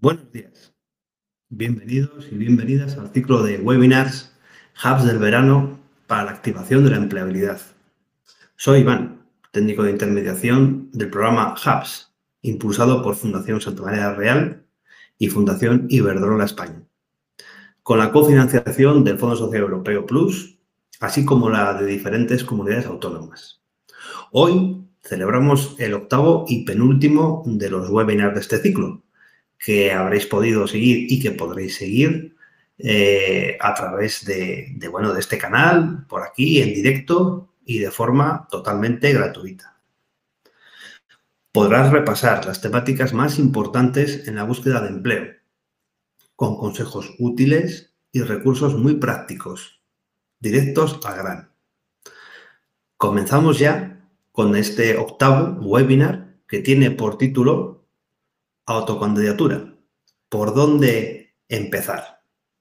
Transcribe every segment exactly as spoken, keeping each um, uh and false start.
Buenos días, bienvenidos y bienvenidas al ciclo de webinars Hubs del verano para la activación de la empleabilidad. Soy Iván, técnico de intermediación del programa Hubs, impulsado por Fundación Santa María Real y Fundación Iberdrola España, con la cofinanciación del Fondo Social Europeo Plus, así como la de diferentes comunidades autónomas. Hoy celebramos el octavo y penúltimo de los webinars de este ciclo, que habréis podido seguir y que podréis seguir eh, a través de, de, bueno, de este canal, por aquí, en directo y de forma totalmente gratuita. Podrás repasar las temáticas más importantes en la búsqueda de empleo, con consejos útiles y recursos muy prácticos, directos al grano. Comenzamos ya con este octavo webinar que tiene por título Autocandidatura. ¿Por dónde empezar?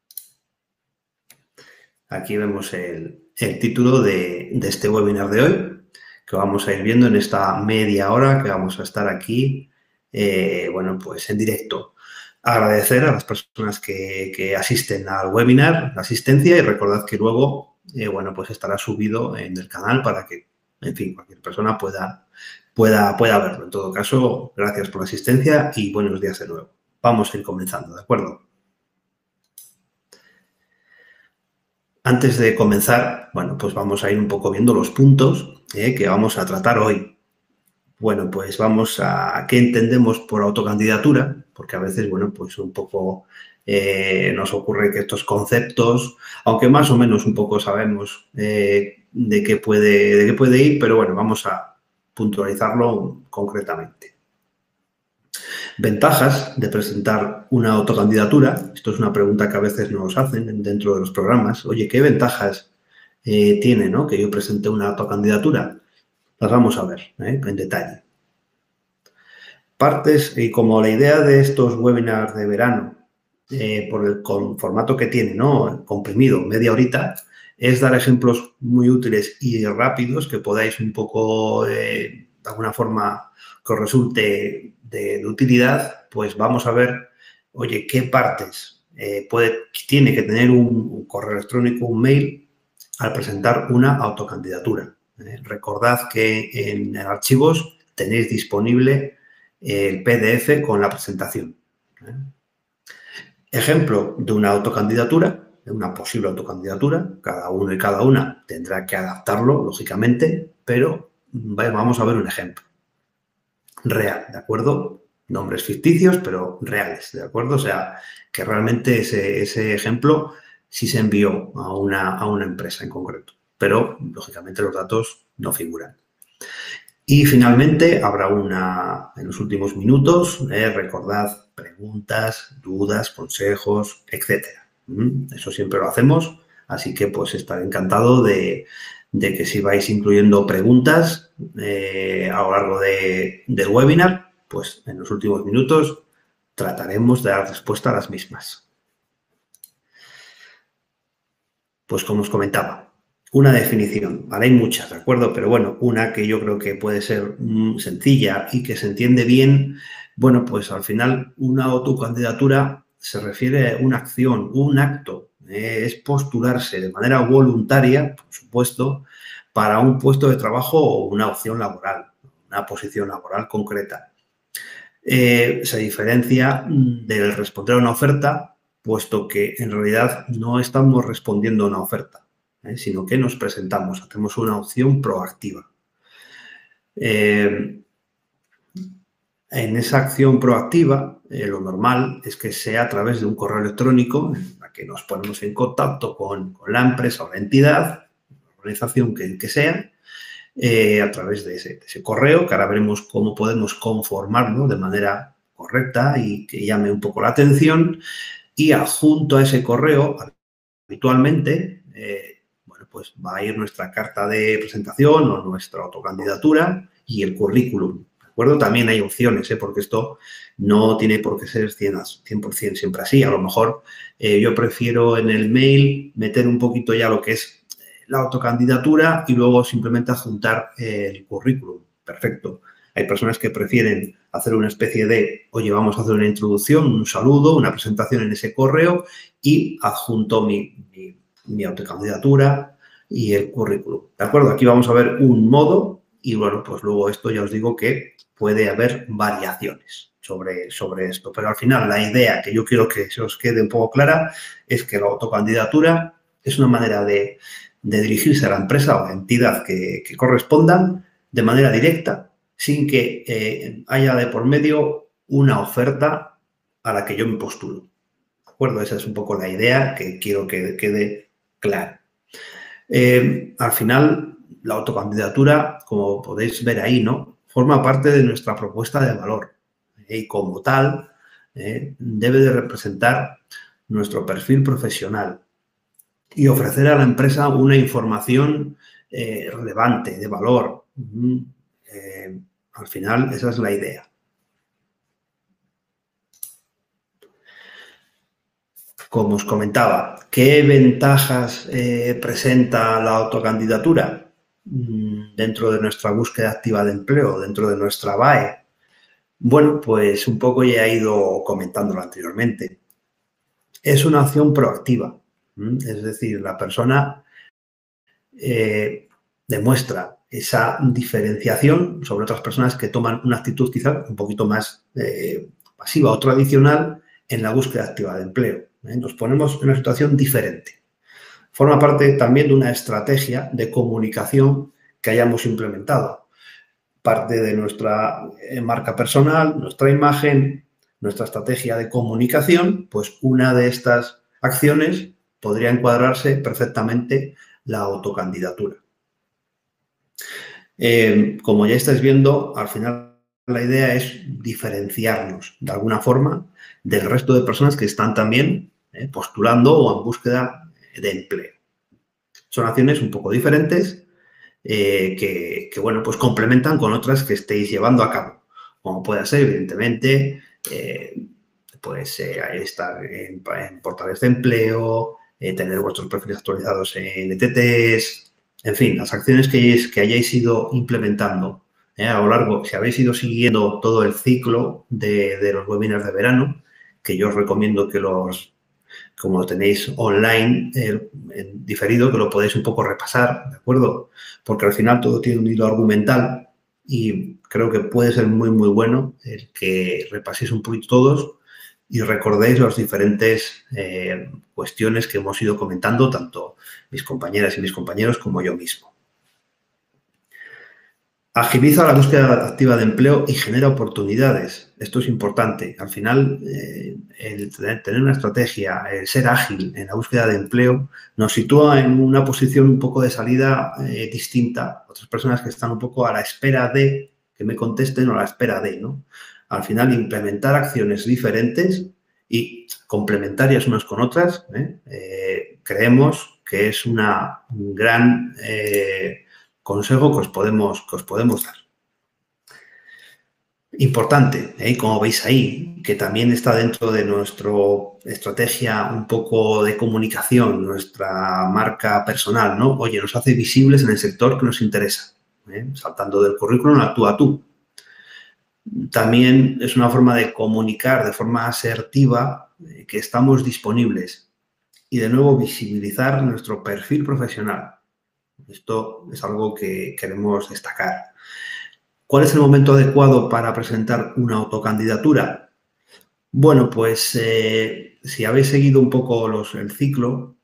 Aquí vemos el, el título de, de este webinar de hoy, que vamos a ir viendo en esta media hora que vamos a estar aquí, eh, bueno, pues en directo. Agradecer a las personas que, que asisten al webinar, la asistencia, y recordad que luego, eh, bueno, pues estará subido en el canal para que, en fin, cualquier persona pueda, pueda, pueda verlo. En todo caso, gracias por la asistencia y buenos días de nuevo. Vamos a ir comenzando, ¿de acuerdo? Antes de comenzar, bueno, pues vamos a ir un poco viendo los puntos eh, que vamos a tratar hoy. Bueno, pues vamos a qué entendemos por autocandidatura, porque a veces, bueno, pues un poco eh, nos ocurre que estos conceptos, aunque más o menos un poco sabemos eh, de qué puede, de qué puede ir, pero bueno, vamos a puntualizarlo concretamente. Ventajas de presentar una autocandidatura. Esto es una pregunta que a veces nos hacen dentro de los programas. Oye, ¿qué ventajas eh, tiene, ¿no?, que yo presente una autocandidatura? Las vamos a ver ¿eh? en detalle. Partes, y como la idea de estos webinars de verano, eh, por el con formato que tiene, ¿no?, comprimido, media horita, es dar ejemplos muy útiles y rápidos que podáis un poco, eh, de alguna forma, que os resulte de, de utilidad, pues vamos a ver, oye, qué partes eh, puede, tiene que tener un, un correo electrónico, un mail, al presentar una autocandidatura. Eh, recordad que en archivos tenéis disponible el P D F con la presentación. ¿eh? Ejemplo de una autocandidatura, de una posible autocandidatura. Cada uno y cada una tendrá que adaptarlo, lógicamente, pero vamos a ver un ejemplo real, ¿de acuerdo? Nombres ficticios, pero reales, ¿de acuerdo? O sea, que realmente ese, ese ejemplo sí se envió a una, a una empresa en concreto, pero, lógicamente, los datos no figuran. Y, finalmente, habrá una, en los últimos minutos, eh, recordad, preguntas, dudas, consejos, etcétera. ¿Mm? Eso siempre lo hacemos, así que, pues, estaré encantado de, de que si vais incluyendo preguntas eh, a lo largo de, del webinar, pues, en los últimos minutos trataremos de dar respuesta a las mismas. Pues, como os comentaba, una definición, ¿vale? Hay muchas, ¿de acuerdo? Pero, bueno, una que yo creo que puede ser mmm, sencilla y que se entiende bien, bueno, pues al final una autocandidatura se refiere a una acción, un acto, eh, es postularse de manera voluntaria, por supuesto, para un puesto de trabajo o una opción laboral, una posición laboral concreta. Eh, se diferencia del responder a una oferta, puesto que en realidad no estamos respondiendo a una oferta. ¿Eh? Sino que nos presentamos, hacemos una opción proactiva. Eh, en esa acción proactiva, eh, lo normal es que sea a través de un correo electrónico en la que nos ponemos en contacto con, con la empresa o la entidad, la organización que, que sea, eh, a través de ese, de ese correo, que ahora veremos cómo podemos conformarlo de manera correcta y que llame un poco la atención, y adjunto a ese correo, habitualmente, eh, pues va a ir nuestra carta de presentación o nuestra autocandidatura y el currículum, ¿de acuerdo? También hay opciones, ¿eh? Porque esto no tiene por qué ser cien por cien siempre así. A lo mejor eh, yo prefiero en el mail meter un poquito ya lo que es la autocandidatura y luego simplemente adjuntar eh, el currículum. Perfecto. Hay personas que prefieren hacer una especie de, oye, vamos a hacer una introducción, un saludo, una presentación en ese correo y adjunto mi, mi, mi autocandidatura y el currículum. ¿De acuerdo? Aquí vamos a ver un modo y, bueno, pues luego esto ya os digo que puede haber variaciones sobre, sobre esto. Pero al final la idea que yo quiero que se os quede un poco clara es que la autocandidatura es una manera de, de dirigirse a la empresa o a la entidad que, que corresponda de manera directa, sin que eh, haya de por medio una oferta a la que yo me postulo. ¿De acuerdo? Esa es un poco la idea que quiero que quede clara. Eh, al final, la autocandidatura, como podéis ver ahí, ¿no?, forma parte de nuestra propuesta de valor eh, y como tal eh, debe de representar nuestro perfil profesional y ofrecer a la empresa una información eh, relevante, de valor. Eh, al final, esa es la idea. Como os comentaba, ¿qué ventajas eh, presenta la autocandidatura mm, dentro de nuestra búsqueda activa de empleo, dentro de nuestra B A E? Bueno, pues un poco ya he ido comentándolo anteriormente. Es una acción proactiva, ¿m? Es decir, la persona eh, demuestra esa diferenciación sobre otras personas que toman una actitud quizá un poquito más eh, pasiva o tradicional en la búsqueda activa de empleo. ¿eh? Nos ponemos en una situación diferente. Forma parte también de una estrategia de comunicación que hayamos implementado. Parte de nuestra marca personal, nuestra imagen, nuestra estrategia de comunicación, pues una de estas acciones podría encuadrarse perfectamente la autocandidatura. Eh, como ya estáis viendo, al final la idea es diferenciarnos de alguna forma del resto de personas que están también eh, postulando o en búsqueda de empleo. Son acciones un poco diferentes eh, que, que, bueno, pues complementan con otras que estéis llevando a cabo, como puede ser, evidentemente, eh, pues eh, estar en, en portales de empleo, eh, tener vuestros perfiles actualizados en E T Ts, en fin, las acciones que, que hayáis ido implementando eh, a lo largo, si habéis ido siguiendo todo el ciclo de, de los webinars de verano, que yo os recomiendo que los, como lo tenéis online, eh, en diferido, que lo podéis un poco repasar, ¿de acuerdo? Porque al final todo tiene un hilo argumental y creo que puede ser muy, muy bueno el que repaséis un poquito todos y recordéis las diferentes eh, cuestiones que hemos ido comentando, tanto mis compañeras y mis compañeros como yo mismo. Agiliza la búsqueda activa de empleo y genera oportunidades. Esto es importante. Al final, eh, el tener una estrategia, el ser ágil en la búsqueda de empleo, nos sitúa en una posición un poco de salida eh, distinta. Otras personas que están un poco a la espera de que me contesten o a la espera de, ¿no? Al final, implementar acciones diferentes y complementarias unas con otras, ¿eh? Eh, creemos que es una, un gran eh, consejo que os podemos, que os podemos dar. Importante, ¿eh? Como veis ahí, que también está dentro de nuestra estrategia un poco de comunicación, nuestra marca personal, ¿no? Oye, nos hace visibles en el sector que nos interesa, ¿eh? Saltando del currículum a tú a tú. También es una forma de comunicar de forma asertiva eh, que estamos disponibles y, de nuevo, visibilizar nuestro perfil profesional. Esto es algo que queremos destacar. ¿Cuál es el momento adecuado para presentar una autocandidatura? Bueno, pues eh, si habéis seguido un poco los, el ciclo,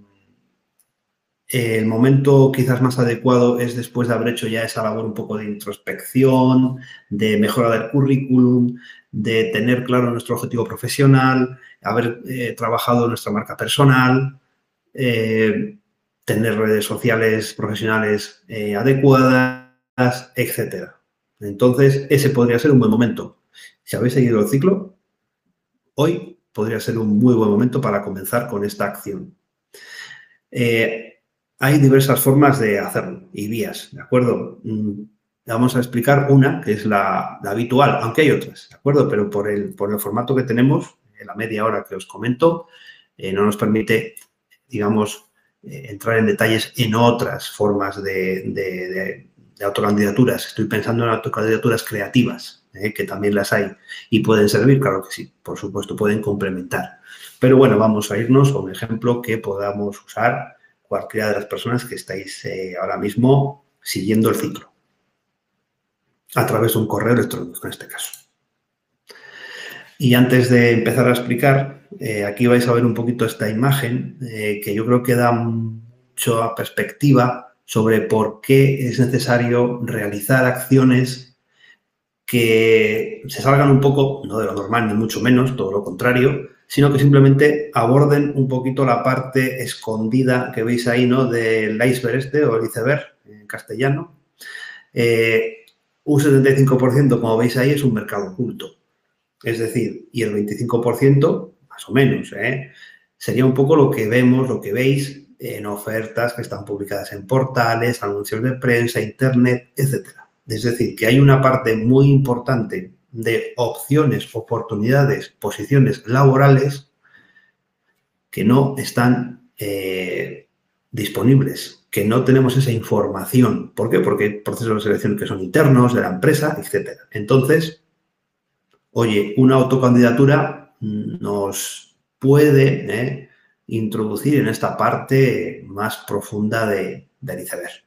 el momento quizás más adecuado es después de haber hecho ya esa labor un poco de introspección, de mejora del currículum, de tener claro nuestro objetivo profesional, haber eh, trabajado nuestra marca personal, eh, tener redes sociales profesionales eh, adecuadas, etcétera. Entonces, ese podría ser un buen momento. Si habéis seguido el ciclo, hoy podría ser un muy buen momento para comenzar con esta acción. Eh, hay diversas formas de hacerlo y vías, ¿de acuerdo? Vamos a explicar una, que es la, la habitual, aunque hay otras, ¿de acuerdo? Pero por el, por el formato que tenemos, en la media hora que os comento, eh, no nos permite, digamos, eh, entrar en detalles en otras formas de, de, de, de autocandidaturas. Estoy pensando en autocandidaturas creativas, ¿eh? Que también las hay y pueden servir, claro que sí, por supuesto, pueden complementar. Pero bueno, vamos a irnos a un ejemplo que podamos usar cualquiera de las personas que estáis eh, ahora mismo siguiendo el ciclo, a través de un correo electrónico en este caso. Y antes de empezar a explicar, eh, aquí vais a ver un poquito esta imagen eh, que yo creo que da mucha perspectiva sobre por qué es necesario realizar acciones que se salgan un poco, no de lo normal ni mucho menos, todo lo contrario, sino que simplemente aborden un poquito la parte escondida que veis ahí, ¿no?, del iceberg este, o el iceberg en castellano. Eh, un setenta y cinco por ciento, como veis ahí, es un mercado oculto. Es decir, y el veinticinco por ciento, más o menos, ¿eh?, sería un poco lo que vemos, lo que veis en ofertas que están publicadas en portales, anuncios de prensa, internet, etcétera. Es decir, que hay una parte muy importante de opciones, oportunidades, posiciones laborales que no están eh, disponibles, que no tenemos esa información. ¿Por qué? Porque hay procesos de selección que son internos de la empresa, etcétera. Entonces, oye, una autocandidatura nos puede eh, introducir en esta parte más profunda de, del iceberg.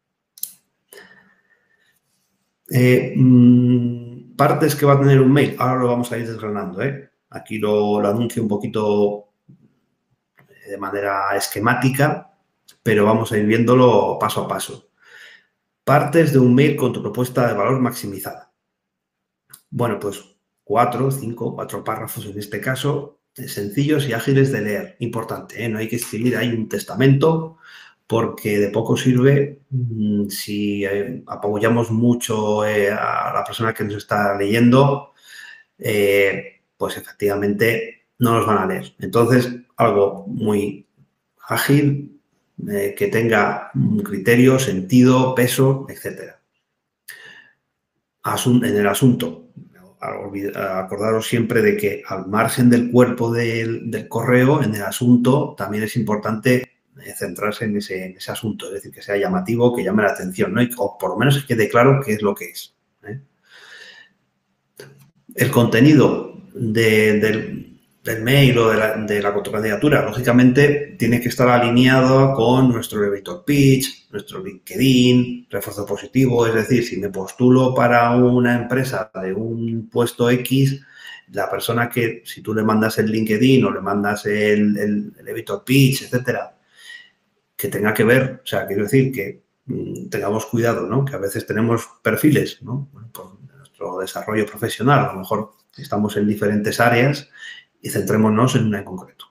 Eh, mmm, partes que va a tener un mail, ahora lo vamos a ir desgranando. ¿eh? Aquí lo, lo anuncio un poquito de manera esquemática, pero vamos a ir viéndolo paso a paso. Partes de un mail con tu propuesta de valor maximizada. Bueno, pues cuatro, cinco, cuatro párrafos en este caso, sencillos y ágiles de leer. Importante, ¿eh? No hay que escribir ahí un testamento porque de poco sirve mmm, si eh, apoyamos mucho eh, a la persona que nos está leyendo, eh, pues efectivamente no nos van a leer. Entonces, algo muy ágil, eh, que tenga un criterio, sentido, peso, etcétera. Asun- en el asunto, acordaros siempre de que al margen del cuerpo del, del correo, en el asunto también es importante centrarse en ese, en ese asunto, es decir, que sea llamativo, que llame la atención, ¿no? Y, o por lo menos que quede claro qué es lo que es. ¿eh? El contenido de, del, del mail o de la, de la candidatura, lógicamente, tiene que estar alineado con nuestro elevator pitch, nuestro LinkedIn, refuerzo positivo, es decir, si me postulo para una empresa de un puesto X, la persona que, si tú le mandas el LinkedIn o le mandas el, el elevator pitch, etcétera, que tenga que ver, o sea, quiero decir que mmm, tengamos cuidado, ¿no? Que a veces tenemos perfiles, ¿no? Bueno, por nuestro desarrollo profesional, a lo mejor estamos en diferentes áreas y centrémonos en una en concreto.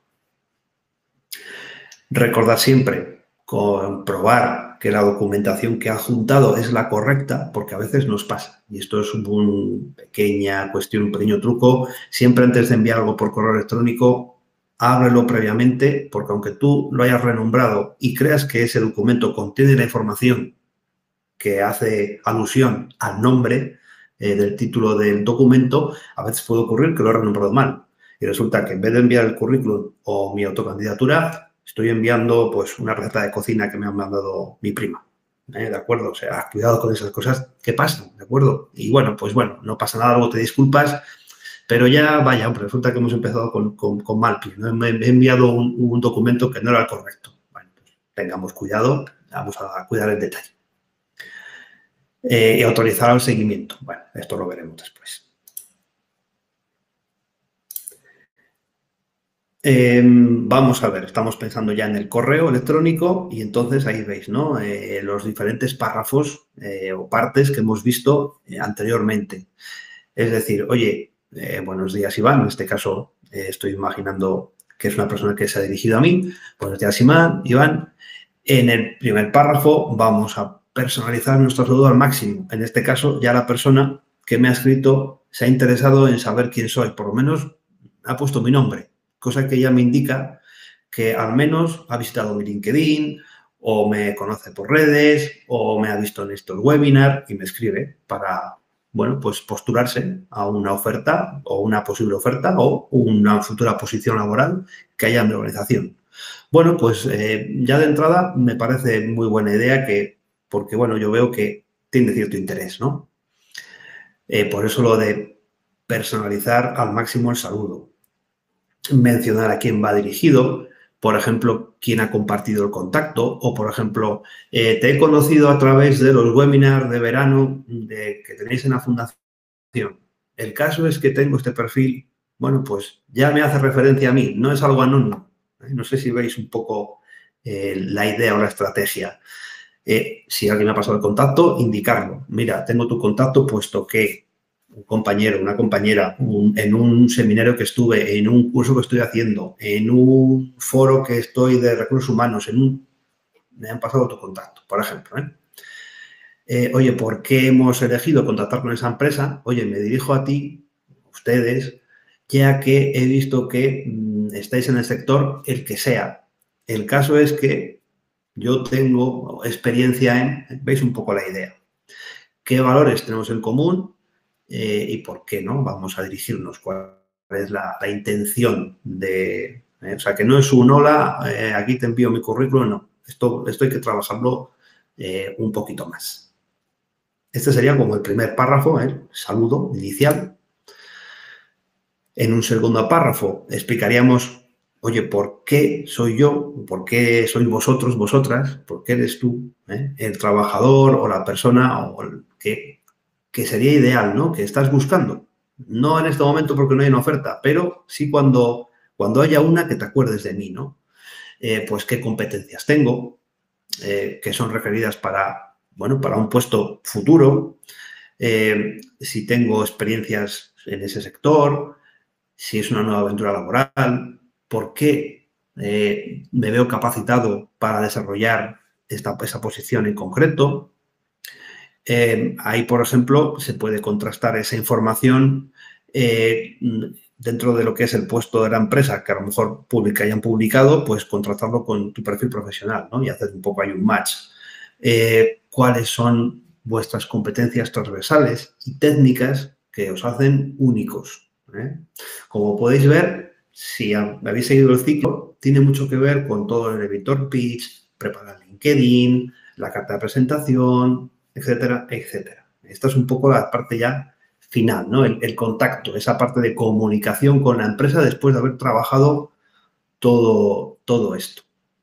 Recordad siempre, comprobar que la documentación que ha juntado es la correcta, porque a veces nos pasa. Y esto es una pequeña cuestión, un pequeño truco. Siempre antes de enviar algo por correo electrónico, ábrelo previamente, porque aunque tú lo hayas renombrado y creas que ese documento contiene la información que hace alusión al nombre eh, del título del documento, a veces puede ocurrir que lo he renombrado mal. Y resulta que en vez de enviar el currículum o mi autocandidatura, estoy enviando pues una receta de cocina que me ha mandado mi prima. ¿eh? ¿De acuerdo? O sea, cuidado con esas cosas que pasan, ¿de acuerdo? Y bueno, pues bueno, no pasa nada, luego te disculpas. Pero ya, vaya, hombre, resulta que hemos empezado con, con, con mal pie, ¿no? Me he enviado un, un documento que no era el correcto. Bueno, pues tengamos cuidado, vamos a cuidar el detalle. Eh, y autorizar el seguimiento. Bueno, esto lo veremos después. Eh, vamos a ver, estamos pensando ya en el correo electrónico y entonces ahí veis, ¿no? Eh, los diferentes párrafos eh, o partes que hemos visto eh, anteriormente. Es decir, oye, Eh, buenos días, Iván. En este caso, eh, estoy imaginando que es una persona que se ha dirigido a mí. Buenos días, Iván. Iván. En el primer párrafo vamos a personalizar nuestro saludo al máximo. En este caso, ya la persona que me ha escrito se ha interesado en saber quién soy. Por lo menos ha puesto mi nombre, cosa que ya me indica que al menos ha visitado mi LinkedIn o me conoce por redes o me ha visto en estos webinars y me escribe para... bueno, pues postularse a una oferta o una posible oferta o una futura posición laboral que haya en la organización. Bueno, pues eh, ya de entrada me parece muy buena idea que, porque bueno, yo veo que tiene cierto interés, ¿no? Eh, por eso lo de personalizar al máximo el saludo. Mencionar a quién va dirigido, por ejemplo, quién ha compartido el contacto o, por ejemplo, eh, te he conocido a través de los webinars de verano de, que tenéis en la fundación. El caso es que tengo este perfil, bueno, pues ya me hace referencia a mí, no es algo anónimo. ¿eh? No sé si veis un poco eh, la idea o la estrategia. Eh, si alguien me ha pasado el contacto, indicarlo. Mira, tengo tu contacto puesto que un compañero, una compañera, un, en un seminario que estuve, en un curso que estoy haciendo, en un foro que estoy de recursos humanos, en un, me han pasado tu contacto, por ejemplo. ¿eh? Eh, oye, ¿por qué hemos elegido contactar con esa empresa? Oye, me dirijo a ti, ustedes, ya que he visto que mmm, estáis en el sector el que sea. El caso es que yo tengo experiencia en, veis un poco la idea, qué valores tenemos en común eh, y por qué no vamos a dirigirnos, cuál es la, la intención de, eh, o sea, que no es un hola, eh, aquí te envío mi currículum, no, esto, esto hay que trabajarlo eh, un poquito más. Este sería como el primer párrafo, el ¿eh? saludo inicial. En un segundo párrafo explicaríamos, oye, ¿por qué soy yo? ¿Por qué sois vosotros, vosotras? ¿Por qué eres tú, eh? el trabajador o la persona o el que, que sería ideal, ¿no? Que estás buscando. No en este momento porque no hay una oferta, pero sí cuando, cuando haya una que te acuerdes de mí, ¿no? Eh, pues qué competencias tengo, eh, que son requeridas para, bueno, para un puesto futuro, eh, si tengo experiencias en ese sector, si es una nueva aventura laboral, por qué eh, me veo capacitado para desarrollar esta, esa posición en concreto. Eh, ahí, por ejemplo, se puede contrastar esa información eh, dentro de lo que es el puesto de la empresa, que a lo mejor publica, hayan publicado, pues contrastarlo con tu perfil profesional, ¿no? Y hacer un poco ahí un match. Eh, ¿Cuáles son vuestras competencias transversales y técnicas que os hacen únicos? ¿eh? Como podéis ver, si habéis seguido el ciclo, tiene mucho que ver con todo el elevator pitch, preparar LinkedIn, la carta de presentación, etcétera, etcétera. Esta es un poco la parte ya final, ¿no? El, el contacto, esa parte de comunicación con la empresa después de haber trabajado todo, todo esto.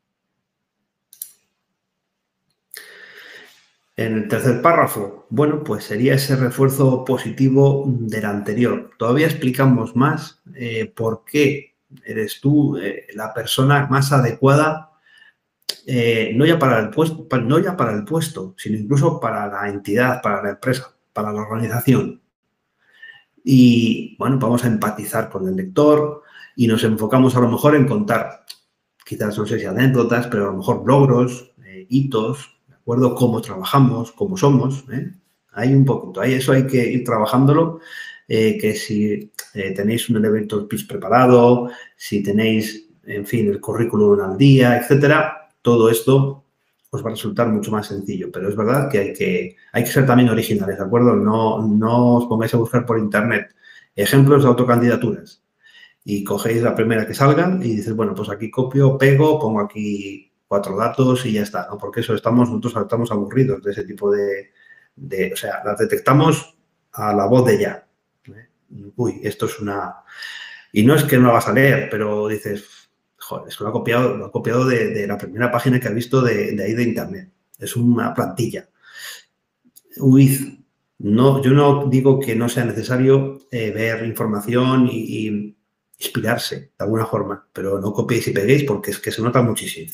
En el tercer párrafo, bueno, pues sería ese refuerzo positivo del anterior. Todavía explicamos más eh, por qué eres tú eh, la persona más adecuada, eh, no, ya para el puesto, no ya para el puesto, sino incluso para la entidad, para la empresa, para la organización. Y, bueno, vamos a empatizar con el lector y nos enfocamos a lo mejor en contar, quizás no sé si anécdotas, pero a lo mejor logros, eh, hitos, ¿de acuerdo? Cómo trabajamos, cómo somos, ¿eh? Hay un poquito, hay eso hay que ir trabajándolo, eh, que si eh, tenéis un elevator pitch preparado, si tenéis, en fin, el currículum al día, etcétera, todo esto os va a resultar mucho más sencillo, pero es verdad que hay que, hay que ser también originales, ¿de acuerdo? No, no os pongáis a buscar por internet ejemplos de autocandidaturas y cogéis la primera que salga y dices, bueno, pues aquí copio, pego, pongo aquí cuatro datos y ya está, ¿no? Porque eso estamos, nosotros estamos aburridos de ese tipo de, de o sea, las detectamos a la voz de ya. ¿eh? Uy, esto es una... Y no es que no la vas a leer, pero dices, joder, es que lo ha copiado, lo ha copiado de, de la primera página que ha visto de, de ahí de internet. Es una plantilla. Huid. No, yo no digo que no sea necesario eh, ver información y, y inspirarse de alguna forma, pero no copiéis y peguéis porque es que se nota muchísimo.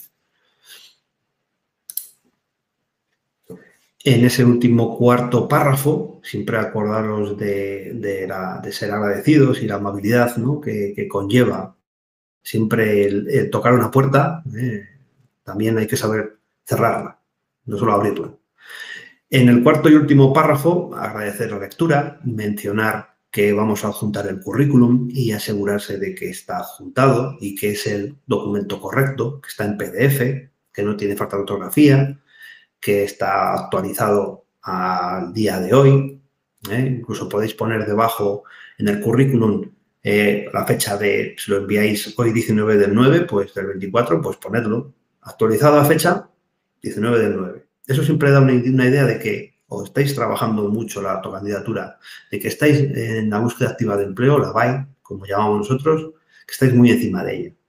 En ese último cuarto párrafo, siempre acordaros de, de, la, de ser agradecidos y la amabilidad, ¿no? que, que conlleva siempre el, el tocar una puerta, eh, también hay que saber cerrarla, no solo abrirla. En el cuarto y último párrafo, agradecer la lectura, mencionar que vamos a adjuntar el currículum y asegurarse de que está adjuntado y que es el documento correcto, que está en P D F, que no tiene falta de ortografía, que está actualizado al día de hoy. ¿eh? Incluso podéis poner debajo en el currículum eh, la fecha de, si lo enviáis hoy diecinueve del nueve, pues del veinticuatro, pues ponedlo. Actualizado a fecha diecinueve del nueve. Eso siempre da una, una idea de que o estáis trabajando mucho la autocandidatura, de que estáis en la búsqueda activa de empleo, la B A I, como llamamos nosotros, que estáis muy encima de ella.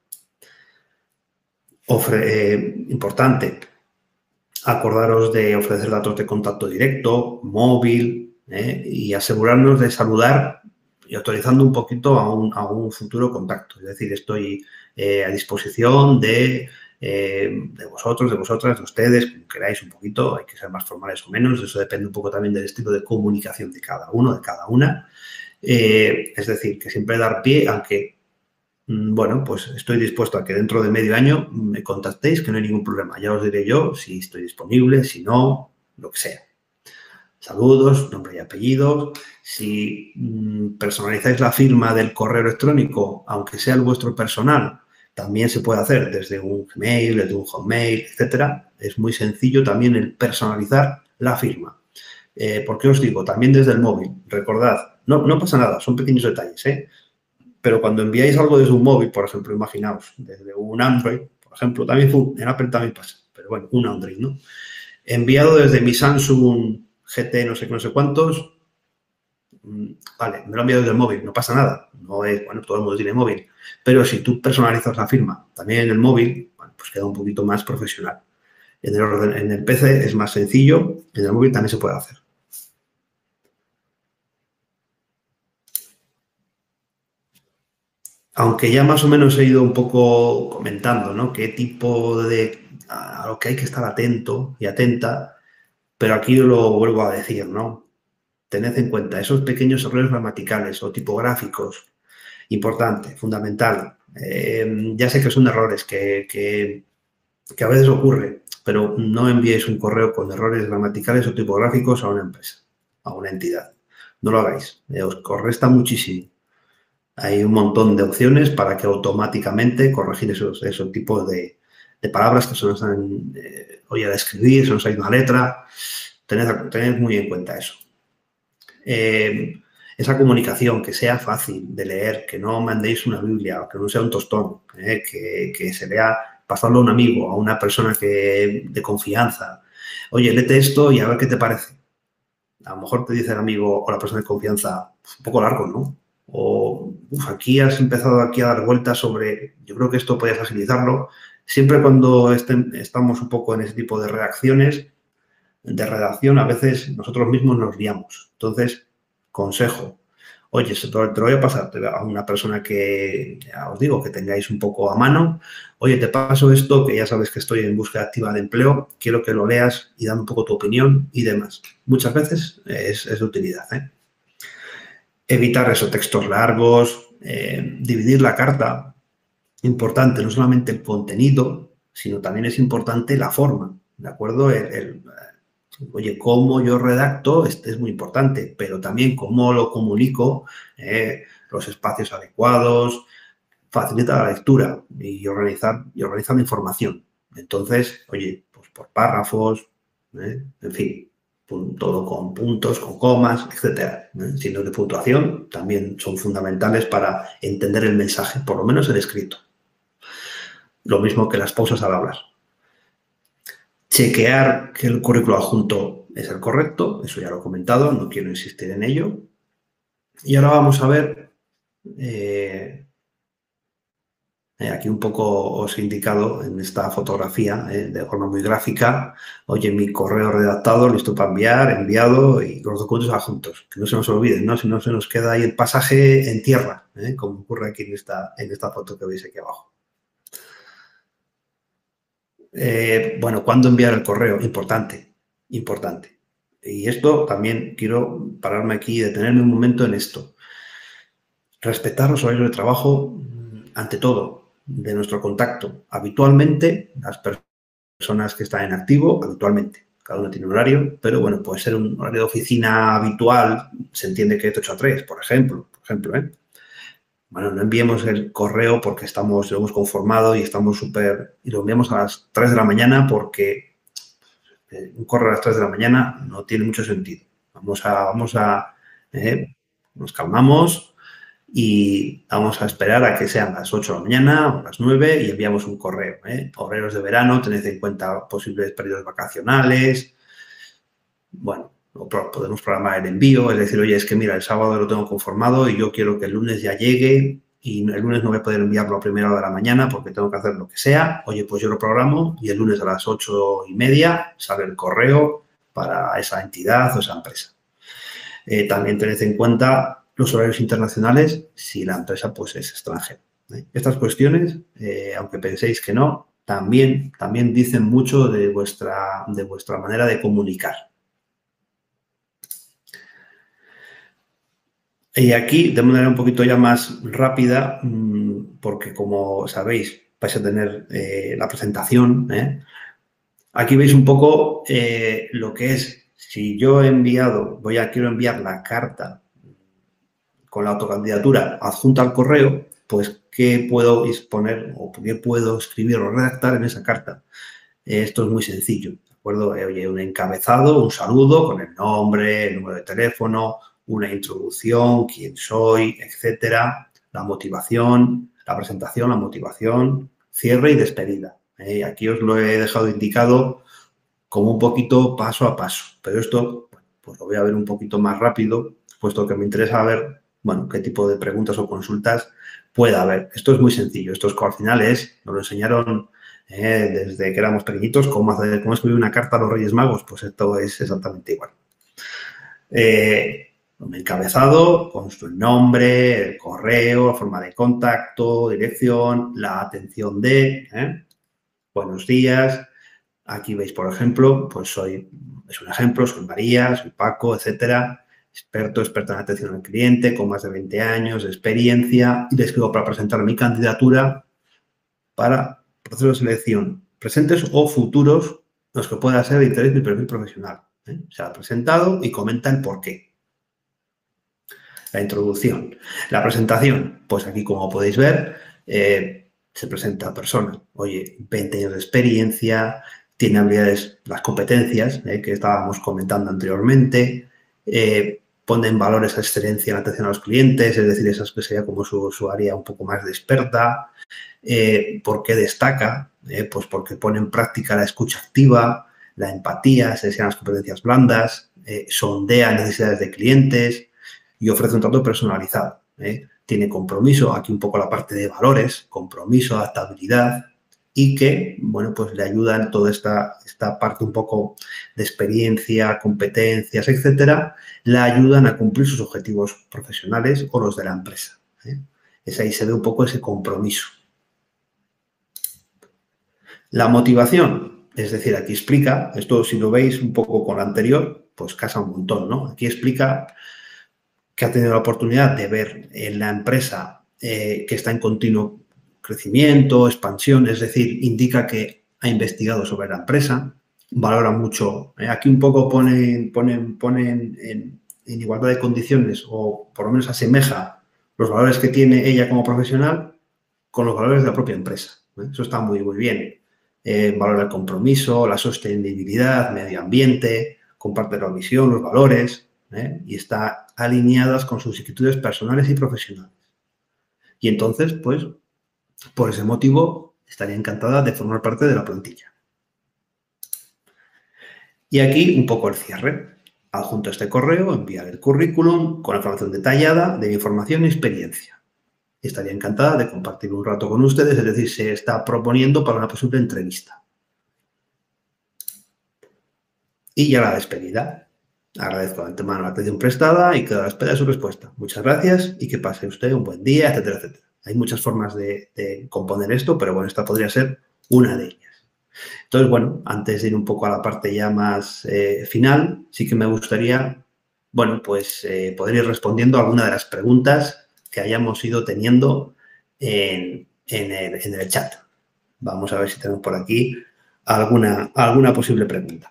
Ofre, eh, importante, acordaros de ofrecer datos de contacto directo, móvil, eh, y asegurarnos de saludar y autorizando un poquito a un, a un futuro contacto. Es decir, estoy eh, a disposición de, eh, de vosotros, de vosotras, de ustedes, como queráis un poquito, hay que ser más formales o menos, eso depende un poco también del estilo de comunicación de cada uno, de cada una. Eh, es decir, que siempre dar pie a que, bueno, pues estoy dispuesto a que dentro de medio año me contactéis, que no hay ningún problema. Ya os diré yo si estoy disponible, si no, lo que sea. Saludos, nombre y apellidos. Si mmm, personalizáis la firma del correo electrónico, aunque sea el vuestro personal, también se puede hacer desde un Gmail, desde un Hotmail, etcétera. Es muy sencillo también el personalizar la firma. Eh, ¿Por qué os digo? También desde el móvil. Recordad, no, no pasa nada, son pequeños detalles, ¿eh? Pero cuando enviáis algo desde un móvil, por ejemplo, imaginaos, desde un Android, por ejemplo, también en Apple también pasa, pero bueno, un Android, ¿no? Enviado desde mi Samsung G T no sé qué, no sé cuántos, vale, me lo he enviado desde el móvil, no pasa nada, no es, bueno, todo el mundo tiene móvil, pero si tú personalizas la firma también en el móvil, bueno, pues queda un poquito más profesional. En el, orden, en el P C es más sencillo, en el móvil también se puede hacer. Aunque ya más o menos he ido un poco comentando, ¿no? Qué tipo de... a lo que hay que estar atento y atenta, pero aquí lo vuelvo a decir, ¿no? Tened en cuenta esos pequeños errores gramaticales o tipográficos, importante, fundamental. Eh, ya sé que son errores que, que, que a veces ocurre, pero no enviéis un correo con errores gramaticales o tipográficos a una empresa, a una entidad. No lo hagáis, eh, os corresta muchísimo. Hay un montón de opciones para que automáticamente corregir esos, esos tipos de, de palabras que se nos han eh, oído a escribir, se nos ha ido una letra. Tened, tened muy en cuenta eso. Eh, esa comunicación que sea fácil de leer, que no mandéis una Biblia, que no sea un tostón, eh, que, que se vea pasarlo a un amigo, a una persona que, de confianza. Oye, léete esto y a ver qué te parece. A lo mejor te dice el amigo o la persona de confianza, un poco largo, ¿no? O uf, aquí has empezado aquí a dar vueltas sobre, yo creo que esto podías agilizarlo. Siempre cuando estén, estamos un poco en ese tipo de reacciones, de redacción, a veces nosotros mismos nos guiamos. Entonces, consejo, oye, te lo voy a pasar a una persona que, ya os digo, que tengáis un poco a mano. Oye, te paso esto, que ya sabes que estoy en búsqueda activa de empleo, quiero que lo leas y dame un poco tu opinión y demás. Muchas veces es, es de utilidad, ¿eh? Evitar esos textos largos, eh, dividir la carta. Importante, no solamente el contenido, sino también es importante la forma, ¿de acuerdo? El, el, oye, cómo yo redacto este es muy importante, pero también cómo lo comunico, eh, los espacios adecuados, facilita la lectura y organizar, y organizar la información. Entonces, oye, pues por párrafos, eh, en fin, todo con puntos, con comas, etcétera. ¿eh? Signos de puntuación también son fundamentales para entender el mensaje, por lo menos el escrito. Lo mismo que las pausas al hablar. Chequear que el currículo adjunto es el correcto, eso ya lo he comentado, no quiero insistir en ello. Y ahora vamos a ver, eh, aquí un poco os he indicado en esta fotografía, eh, de forma muy gráfica, oye, mi correo redactado, listo para enviar, enviado y los documentos adjuntos. Que no se nos olviden, ¿no? Si no se nos queda ahí el pasaje en tierra, ¿eh? Como ocurre aquí en esta, en esta foto que veis aquí abajo. Eh, bueno, ¿cuándo enviar el correo? Importante, importante. Y esto también quiero pararme aquí y detenerme un momento en esto. Respetar los horarios de trabajo, ante todo, de nuestro contacto. Habitualmente, las personas que están en activo, habitualmente, cada uno tiene un horario, pero bueno, puede ser un horario de oficina habitual, se entiende que es de ocho a tres, por ejemplo, por ejemplo, ¿eh? Bueno, no enviemos el correo porque estamos, lo hemos conformado y estamos súper... Y lo enviamos a las tres de la mañana porque un correo a las tres de la mañana no tiene mucho sentido. Vamos a... Vamos a eh, nos calmamos y vamos a esperar a que sean las ocho de la mañana o las nueve y enviamos un correo. ¿eh? Horarios de verano, tened en cuenta posibles periodos vacacionales. Bueno, o podemos programar el envío, es decir, oye, es que mira, el sábado lo tengo conformado y yo quiero que el lunes ya llegue y el lunes no voy a poder enviarlo a primera hora de la mañana porque tengo que hacer lo que sea. Oye, pues yo lo programo y el lunes a las ocho y media sale el correo para esa entidad o esa empresa. Eh, también tened en cuenta los horarios internacionales si la empresa pues, es extranjera. ¿eh? Estas cuestiones, eh, aunque penséis que no, también, también dicen mucho de vuestra, de vuestra manera de comunicar. Y aquí, de manera un poquito ya más rápida, porque como sabéis, vais a tener eh, la presentación. ¿eh? Aquí veis un poco eh, lo que es, si yo he enviado, voy a, quiero enviar la carta con la autocandidatura adjunta al correo, pues qué puedo exponer o qué puedo escribir o redactar en esa carta. Eh, esto es muy sencillo, ¿de acuerdo? Eh, oye, un encabezado, un saludo con el nombre, el número de teléfono, una introducción, quién soy, etcétera, la motivación, la presentación, la motivación, cierre y despedida. Eh, aquí os lo he dejado indicado como un poquito paso a paso, pero esto pues lo voy a ver un poquito más rápido, puesto que me interesa ver, bueno, qué tipo de preguntas o consultas pueda haber. Esto es muy sencillo, esto es que al final es, nos lo enseñaron eh, desde que éramos pequeñitos, cómo, hacer, cómo escribir una carta a los Reyes Magos, pues esto es exactamente igual. Eh, un encabezado con su nombre, el correo, forma de contacto, dirección, la atención de, ¿eh? buenos días. Aquí veis, por ejemplo, pues soy, es un ejemplo, soy María, soy Paco, etcétera, experto, experta en atención al cliente, con más de veinte años de experiencia, y le escribo para presentar mi candidatura para proceso de selección, presentes o futuros, los que pueda ser de interés mi perfil profesional. ¿eh? Se ha presentado y comenta el por qué. La introducción. La presentación, pues aquí como podéis ver, eh, se presenta a persona. Oye, veinte años de experiencia, tiene habilidades, las competencias eh, que estábamos comentando anteriormente, eh, pone en valor esa excelencia en la atención a los clientes, es decir, esas que sería como su, su área un poco más de experta. Eh, ¿Por qué destaca? Eh, pues porque pone en práctica la escucha activa, la empatía, se desean las competencias blandas, eh, sondea necesidades de clientes y ofrece un trato personalizado. ¿eh? Tiene compromiso, aquí un poco la parte de valores, compromiso, adaptabilidad, y que, bueno, pues le ayudan toda esta, esta parte un poco de experiencia, competencias, etcétera, le ayudan a cumplir sus objetivos profesionales o los de la empresa. ¿eh? Es ahí se ve un poco ese compromiso. La motivación, es decir, aquí explica, esto si lo veis un poco con lo anterior, pues casa un montón, ¿no? Aquí explica que ha tenido la oportunidad de ver en la empresa eh, que está en continuo crecimiento, expansión, es decir, indica que ha investigado sobre la empresa, valora mucho. Eh, aquí un poco ponen, ponen, ponen en, en igualdad de condiciones o por lo menos asemeja los valores que tiene ella como profesional con los valores de la propia empresa. ¿eh? Eso está muy, muy bien. Eh, valora el compromiso, la sostenibilidad, medio ambiente, comparte la visión, los valores. ¿eh? Y está alineadas con sus inquietudes personales y profesionales. Y entonces, pues, por ese motivo, estaría encantada de formar parte de la plantilla. Y aquí un poco el cierre. Adjunto este correo, enviar el currículum con la información detallada de mi formación y experiencia. Estaría encantada de compartir un rato con ustedes, es decir, se está proponiendo para una posible entrevista. Y ya la despedida. Agradezco de antemano la atención prestada y quedo a la espera de su respuesta. Muchas gracias y que pase usted un buen día, etcétera, etcétera. Hay muchas formas de, de componer esto, pero bueno, esta podría ser una de ellas. Entonces, bueno, antes de ir un poco a la parte ya más eh, final, sí que me gustaría, bueno, pues eh, poder ir respondiendo a alguna de las preguntas que hayamos ido teniendo en, en, el, en el chat. Vamos a ver si tenemos por aquí alguna, alguna posible pregunta.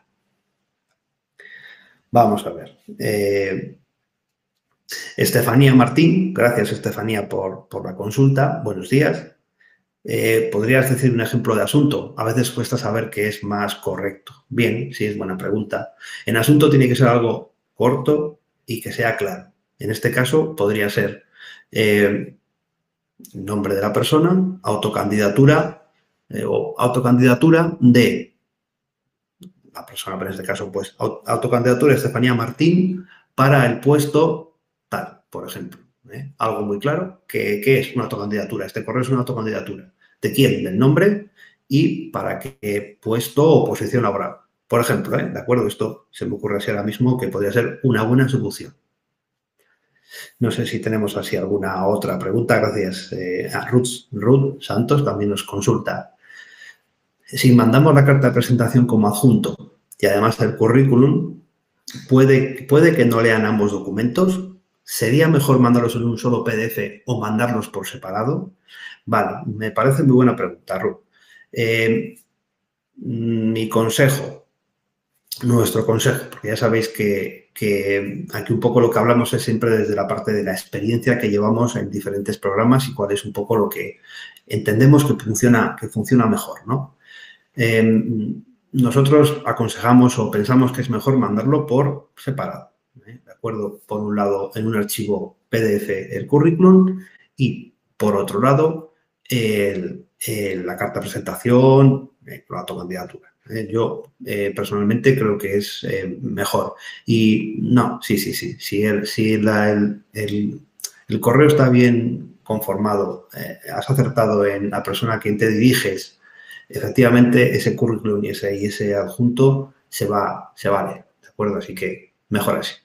Vamos a ver. Eh, Estefanía Martín, gracias Estefanía por, por la consulta. Buenos días. Eh, ¿Podrías decir un ejemplo de asunto? A veces cuesta saber qué es más correcto. Bien, sí, es buena pregunta. En asunto tiene que ser algo corto y que sea claro. En este caso podría ser eh, nombre de la persona, autocandidatura eh, o autocandidatura de la persona, pero en este caso, pues, autocandidatura Estefanía Martín para el puesto tal, por ejemplo. ¿eh? Algo muy claro. ¿Qué, ¿Qué es una autocandidatura? Este correo es una autocandidatura. ¿De quién? Del nombre y para qué puesto o posición laboral. Por ejemplo, ¿eh? ¿de acuerdo? Esto se me ocurre así ahora mismo que podría ser una buena solución. No sé si tenemos así alguna otra pregunta. Gracias eh, a Ruth, Ruth Santos, también nos consulta. Si mandamos la carta de presentación como adjunto y además el currículum, puede, puede que no lean ambos documentos. ¿Sería mejor mandarlos en un solo P D F o mandarlos por separado? Vale, me parece muy buena pregunta, Ruth. Eh, mi consejo, nuestro consejo, porque ya sabéis que, que aquí un poco lo que hablamos es siempre desde la parte de la experiencia que llevamos en diferentes programas y cuál es un poco lo que entendemos que funciona, que funciona mejor, ¿no? Eh, nosotros aconsejamos o pensamos que es mejor mandarlo por separado, ¿eh? ¿de acuerdo? Por un lado, en un archivo P D F el currículum y, por otro lado, el, el, la carta de presentación, eh, la autocandidatura. ¿eh? Yo, eh, personalmente, creo que es eh, mejor. Y no, sí, sí, sí. Si el, si la, el, el, el correo está bien conformado, eh, has acertado en la persona a quien te diriges, efectivamente, ese currículum y ese, y ese adjunto se va, se va a leer, ¿de acuerdo? Así que mejor así.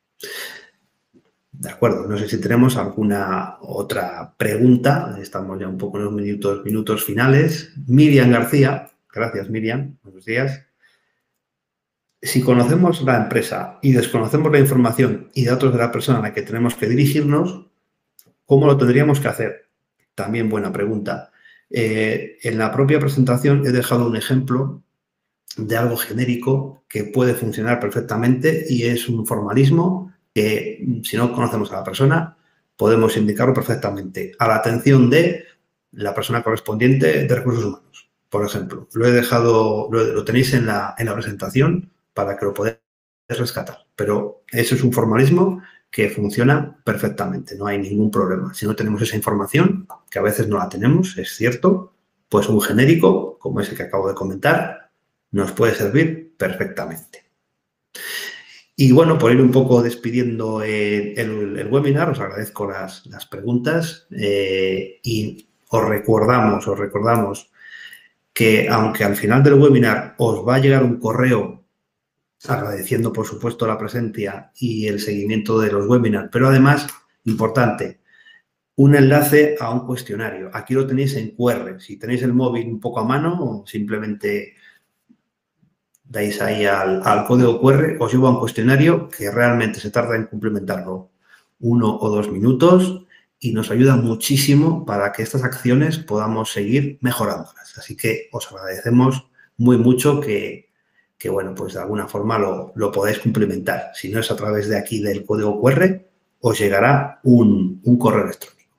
De acuerdo, no sé si tenemos alguna otra pregunta. Estamos ya un poco en los minutos, minutos finales. Miriam García, gracias Miriam, buenos días. Si conocemos la empresa y desconocemos la información y datos de la persona a la que tenemos que dirigirnos, ¿cómo lo tendríamos que hacer? También buena pregunta. Eh, en la propia presentación he dejado un ejemplo de algo genérico que puede funcionar perfectamente y es un formalismo que, si no conocemos a la persona, podemos indicarlo perfectamente a la atención de la persona correspondiente de recursos humanos. Por ejemplo, lo he dejado, lo, lo tenéis en la, en la presentación para que lo podáis rescatar, pero eso es un formalismo que funciona perfectamente, no hay ningún problema. Si no tenemos esa información, que a veces no la tenemos, es cierto, pues un genérico, como ese que acabo de comentar, nos puede servir perfectamente. Y bueno, por ir un poco despidiendo el, el, el webinar, os agradezco las, las preguntas eh, y os recordamos, os recordamos que aunque al final del webinar os va a llegar un correo agradeciendo, por supuesto, la presencia y el seguimiento de los webinars, pero además, importante, un enlace a un cuestionario. Aquí lo tenéis en Q R. Si tenéis el móvil un poco a mano, simplemente dais ahí al, al código Q R, os lleva a un cuestionario que realmente se tarda en cumplimentarlo uno o dos minutos y nos ayuda muchísimo para que estas acciones podamos seguir mejorándolas. Así que os agradecemos muy mucho que que, bueno, pues de alguna forma lo, lo podáis cumplimentar. Si no es a través de aquí del código Q R, os llegará un, un correo electrónico.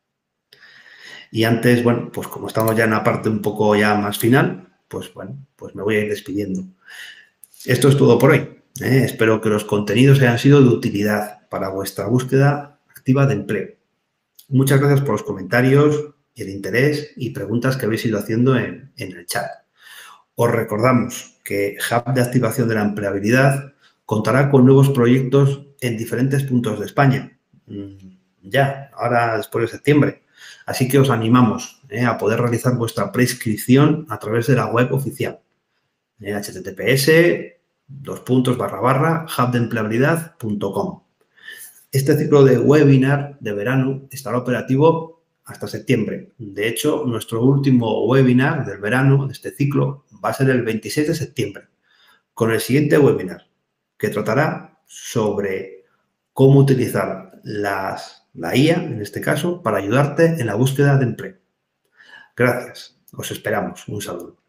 Y antes, bueno, pues como estamos ya en la parte un poco ya más final, pues bueno, pues me voy a ir despidiendo. Esto es todo por hoy. ¿eh? Espero que los contenidos hayan sido de utilidad para vuestra búsqueda activa de empleo. Muchas gracias por los comentarios, el interés y preguntas que habéis ido haciendo en, en el chat. Os recordamos que Hub de Activación de la Empleabilidad contará con nuevos proyectos en diferentes puntos de España. Ya, ahora después de septiembre. Así que os animamos eh, a poder realizar vuestra preinscripción a través de la web oficial. Eh, H T T P S, dos puntos, barra, barra, hubdeempleabilidad punto com. Este ciclo de webinar de verano estará operativo hasta septiembre. De hecho, nuestro último webinar del verano, de este ciclo, va a ser el veintiséis de septiembre, con el siguiente webinar, que tratará sobre cómo utilizar las, la I A, en este caso, para ayudarte en la búsqueda de empleo. Gracias. Os esperamos. Un saludo.